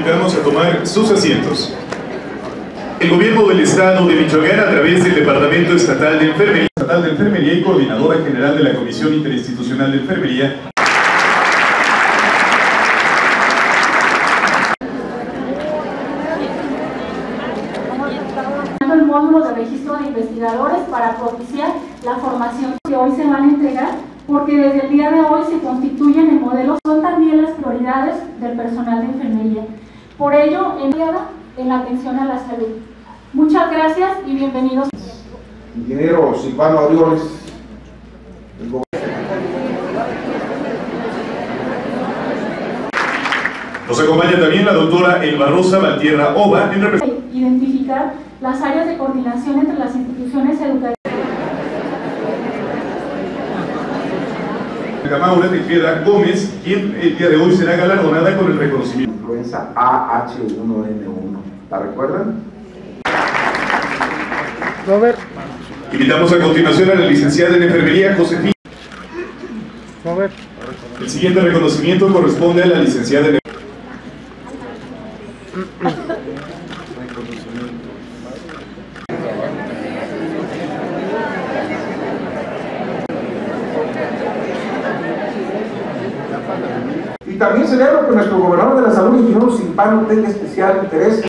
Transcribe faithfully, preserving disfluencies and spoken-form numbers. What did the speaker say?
Invitamos a tomar sus asientos. El Gobierno del Estado de Michoacán, a través del Departamento Estatal de Enfermería, Estatal de Enfermería y Coordinadora General de la Comisión Interinstitucional de Enfermería, el módulo de registro de investigadores para propiciar la formación que hoy se van a entregar, porque desde el día de hoy se constituyen en modelos, son también las prioridades del personal de enfermería. Por ello, en, en la atención a la salud. Muchas gracias y bienvenidos. Ingeniero Silvano Orioles. Nos acompaña también la doctora Elba Rosa Valtierra Ova en representación. Identificar las áreas de coordinación entre las instituciones educativas. Maura Tejeda Gómez, quien el día de hoy será galardonada con el reconocimiento. Influenza A H uno N uno. ¿La recuerdan? Robert. Invitamos a continuación a la licenciada en enfermería Josefina. Robert. El siguiente reconocimiento corresponde a la licenciada en Y también celebro que nuestro gobernador de la salud, ingeniero Silvano, tenga especial interés